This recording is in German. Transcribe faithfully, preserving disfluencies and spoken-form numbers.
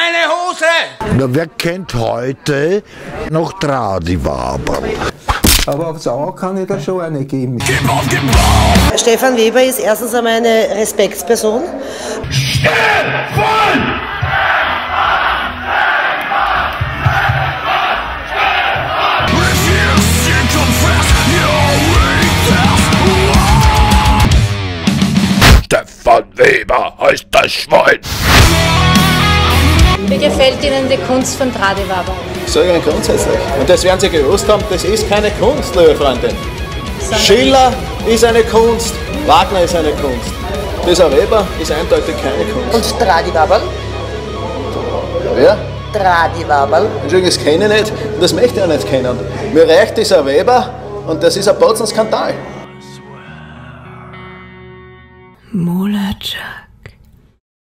meine Hose! Na, wer kennt heute noch Tradivaberl? Aber auf Sauer kann ich da schon eine geben. Stefan Weber ist erstens einmal eine Respektsperson. Stefan! Stefan Weber heißt das Schwein. Wie gefällt Ihnen die Kunst von Tradivaberl? Sag Ihnen grundsätzlich. Und das werden Sie gewusst haben, das ist keine Kunst, liebe Freundin. Schiller ist eine Kunst, Wagner ist eine Kunst. Dieser Weber ist eindeutig keine Kunst. Und Tradivaberl? Wer? Tradivaberl. Entschuldigung, das kenne ich nicht und das möchte ich auch nicht kennen. Mir reicht dieser Weber und das ist ein Botzenskandal.